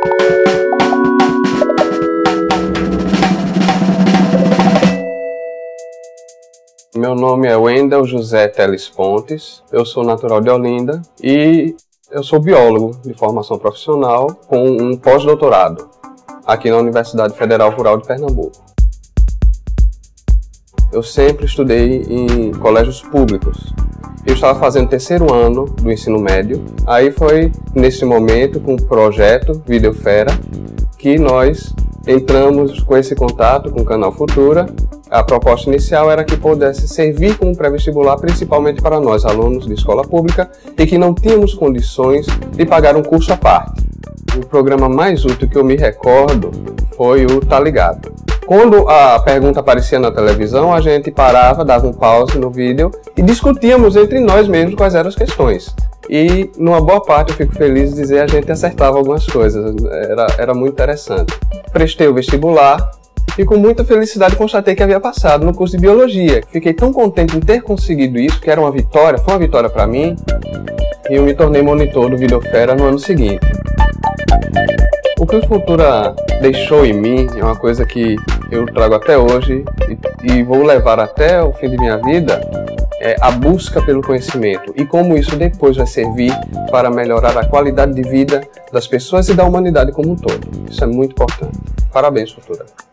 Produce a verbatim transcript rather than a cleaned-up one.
Meu nome é Wendel José Teles Pontes, eu sou natural de Olinda e eu sou biólogo de formação profissional com um pós-doutorado aqui na Universidade Federal Rural de Pernambuco. Eu sempre estudei em colégios públicos. Eu estava fazendo o terceiro ano do ensino médio, aí foi nesse momento com o projeto Videofera que nós entramos com esse contato com o Canal Futura. A proposta inicial era que pudesse servir como pré-vestibular principalmente para nós, alunos de escola pública, e que não tínhamos condições de pagar um curso à parte. O programa mais útil que eu me recordo foi o Tá Ligado. Quando a pergunta aparecia na televisão, a gente parava, dava um pause no vídeo e discutíamos entre nós mesmos quais eram as questões. E, numa boa parte, eu fico feliz de dizer, a gente acertava algumas coisas. Era, era muito interessante. Prestei o vestibular e com muita felicidade constatei que havia passado no curso de Biologia. Fiquei tão contente em ter conseguido isso, que era uma vitória, foi uma vitória para mim, e eu me tornei monitor do Videofera no ano seguinte. O que o Futura deixou em mim é uma coisa que eu trago até hoje e, e vou levar até o fim de minha vida, é a busca pelo conhecimento e como isso depois vai servir para melhorar a qualidade de vida das pessoas e da humanidade como um todo. Isso é muito importante. Parabéns, Futura.